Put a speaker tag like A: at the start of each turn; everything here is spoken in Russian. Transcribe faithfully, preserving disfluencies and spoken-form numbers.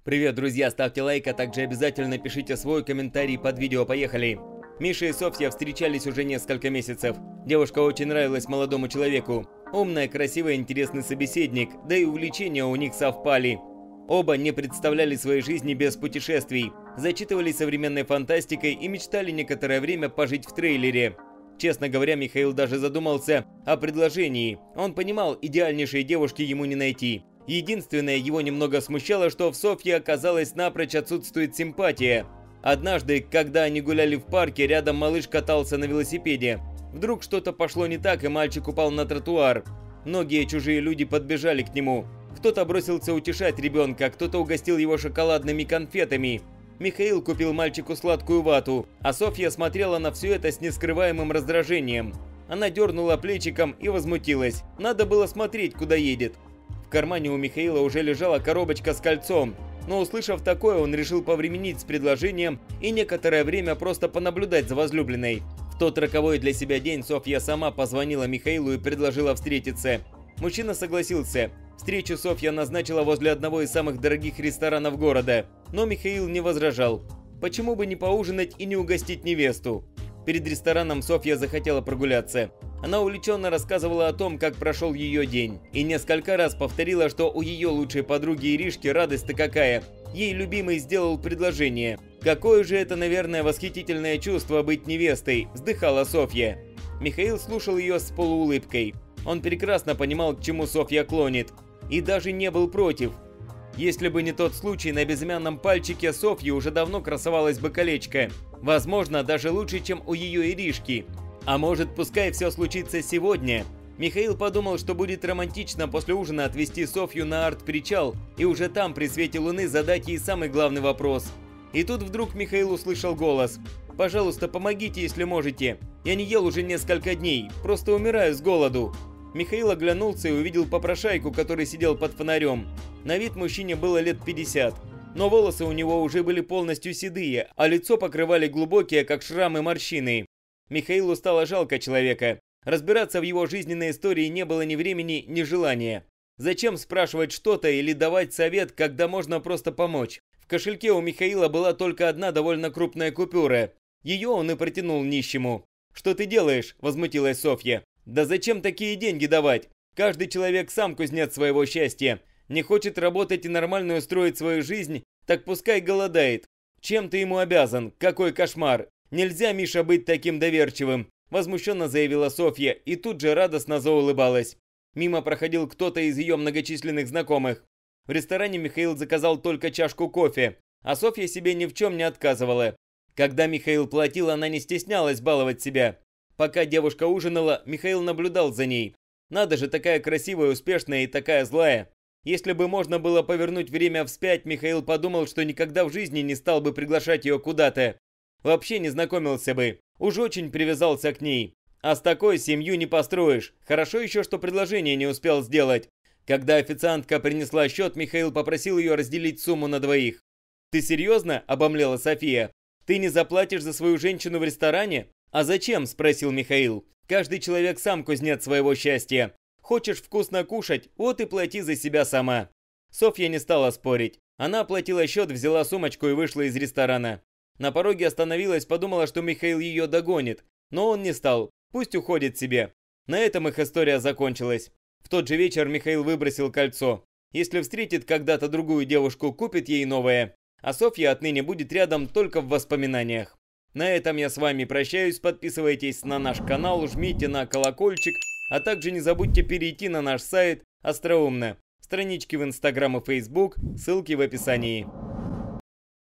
A: Привет, друзья, ставьте лайк, а также обязательно пишите свой комментарий под видео, поехали! Миша и Софья встречались уже несколько месяцев. Девушка очень нравилась молодому человеку. Умная, красивая, интересный собеседник, да и увлечения у них совпали. Оба не представляли своей жизни без путешествий, зачитывались современной фантастикой и мечтали некоторое время пожить в трейлере. Честно говоря, Михаил даже задумался о предложении. Он понимал, идеальнейшей девушки ему не найти. Единственное, его немного смущало, что в Софье оказалось напрочь отсутствует симпатия. Однажды, когда они гуляли в парке, рядом малыш катался на велосипеде. Вдруг что-то пошло не так, и мальчик упал на тротуар. Многие чужие люди подбежали к нему. Кто-то бросился утешать ребенка, кто-то угостил его шоколадными конфетами. Михаил купил мальчику сладкую вату, а Софья смотрела на все это с нескрываемым раздражением. Она дернула плечиком и возмутилась. Надо было смотреть, куда едет. В кармане у Михаила уже лежала коробочка с кольцом, но услышав такое, он решил повременить с предложением и некоторое время просто понаблюдать за возлюбленной. В тот роковой для себя день Софья сама позвонила Михаилу и предложила встретиться. Мужчина согласился. Встречу Софья назначила возле одного из самых дорогих ресторанов города, но Михаил не возражал. Почему бы не поужинать и не угостить невесту? Перед рестораном Софья захотела прогуляться. Она увлеченно рассказывала о том, как прошел ее день, и несколько раз повторила, что у ее лучшей подруги Иришки радость-то какая. Ей любимый сделал предложение. Какое же это, наверное, восхитительное чувство быть невестой, вздыхала Софья. Михаил слушал ее с полуулыбкой. Он прекрасно понимал, к чему Софья клонит, и даже не был против. Если бы не тот случай, на безымянном пальчике Софьи уже давно красовалось бы колечко. Возможно, даже лучше, чем у ее Иришки. А может, пускай все случится сегодня? Михаил подумал, что будет романтично после ужина отвезти Софью на арт-причал и уже там при свете луны задать ей самый главный вопрос. И тут вдруг Михаил услышал голос. «Пожалуйста, помогите, если можете. Я не ел уже несколько дней, просто умираю с голоду». Михаил оглянулся и увидел попрошайку, который сидел под фонарем. На вид мужчине было лет пятьдесят, но волосы у него уже были полностью седые, а лицо покрывали глубокие, как шрамы, морщины. Михаилу стало жалко человека. Разбираться в его жизненной истории не было ни времени, ни желания. Зачем спрашивать что-то или давать совет, когда можно просто помочь? В кошельке у Михаила была только одна довольно крупная купюра. Ее он и протянул нищему. «Что ты делаешь?» – возмутилась Софья. «Да зачем такие деньги давать? Каждый человек сам кузнец своего счастья. Не хочет работать и нормально устроить свою жизнь, так пускай голодает. Чем ты ему обязан? Какой кошмар! Нельзя, Миша, быть таким доверчивым!» Возмущенно заявила Софья и тут же радостно заулыбалась. Мимо проходил кто-то из ее многочисленных знакомых. В ресторане Михаил заказал только чашку кофе, а Софья себе ни в чем не отказывала. Когда Михаил платил, она не стеснялась баловать себя. Пока девушка ужинала, Михаил наблюдал за ней. Надо же, такая красивая, успешная и такая злая. Если бы можно было повернуть время вспять, Михаил подумал, что никогда в жизни не стал бы приглашать ее куда-то. Вообще не знакомился бы. Уж очень привязался к ней. А с такой семью не построишь. Хорошо еще, что предложение не успел сделать. Когда официантка принесла счет, Михаил попросил ее разделить сумму на двоих. «Ты серьезно?» – обомлела София. «Ты не заплатишь за свою женщину в ресторане?» «А зачем?» – спросил Михаил. «Каждый человек сам кузнец своего счастья. Хочешь вкусно кушать? Вот и плати за себя сама». Софья не стала спорить. Она оплатила счет, взяла сумочку и вышла из ресторана. На пороге остановилась, подумала, что Михаил ее догонит. Но он не стал. Пусть уходит себе. На этом их история закончилась. В тот же вечер Михаил выбросил кольцо. Если встретит когда-то другую девушку, купит ей новое. А Софья отныне будет рядом только в воспоминаниях. На этом я с вами прощаюсь. Подписывайтесь на наш канал, жмите на колокольчик. А также не забудьте перейти на наш сайт Остроумно. Странички в Инстаграм и Фейсбук, ссылки в описании.